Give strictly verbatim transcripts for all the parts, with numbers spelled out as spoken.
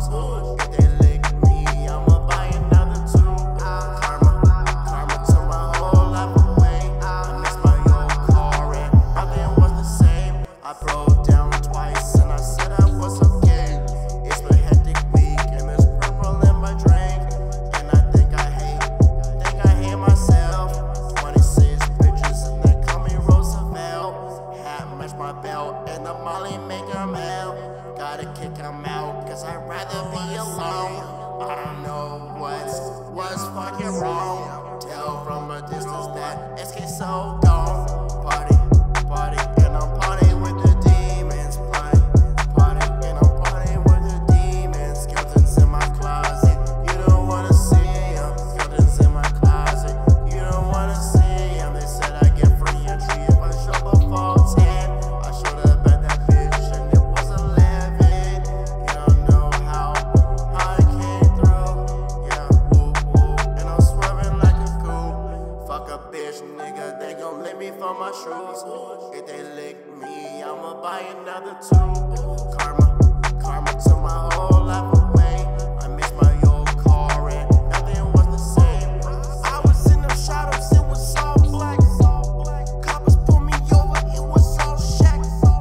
shoes. If they lick me, I'ma buy another two. Karma, karma took my whole life away. I missed my old car and nothing was the same. I broke down twice and I said I was okay. It's been a hectic week and there's purple in my drink. And I think I hate, think I hate myself. twenty-six bitches and they call me Roosevelt. Hat match my belt and the Molly make 'em hell. Gotta kick 'em out cause I'd rather be alone. I don't know what's, what's fucking wrong. Tell from a distance that S K so gone. Party, party, and I'm partying with the demons. Party, party, and I'm partying with the demons. Skeletons in my closet, you don't wanna see 'em. Skeletons in my closet, you don't wanna see 'em. They said I get free entry if I show before ten. I showed up at that bitch and it was eleven. You don't know how, how I came through. Yeah, woo woo, and I'm swerving like a coupe. Fuck a bitch, nigga, they gon' lick me for my shoes. If they lick me, I'ma buy another two. Karma, karma took my whole life away. I missed my old car and nothing was the same. I was in them shadows, it was all black. Coppers pulled me over, it was all shack.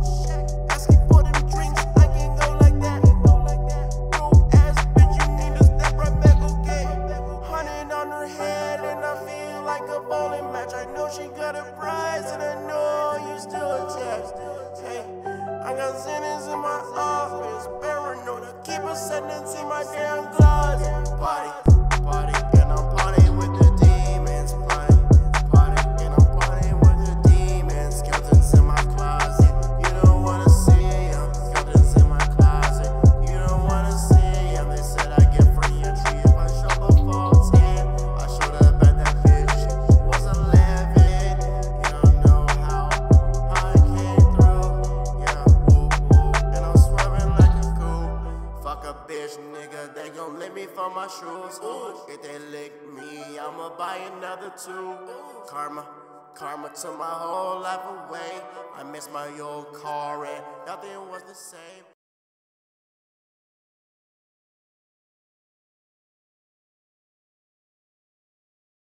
Asking for them drinks, I can't go like that. Broke ass bitch, you need to step right back, okay? Hundred on her head and I feel like a bowling match. I know she got a prize and I know you still attached. Hey, I got sentence in my office, paranoid. I keep a sentence in my damn closet. Party, party, and I'm partying with the demons. Party, party, and I'm partying with the demons. Skeletons in my closet, you don't wanna see 'em. Skeletons in my closet, you don't wanna see 'em. They said I get free entry if I show before ten. I showed up at that bitch, it was eleven. You don't know how, how I came through. Yeah, woo woo, and I'm swerving like a coupe. Fuck a bitch, nigga, they gon' lick me for my shoes. If they lick me, I'ma buy another two. Karma, karma took my whole life away. I missed my old car and nothing was the same.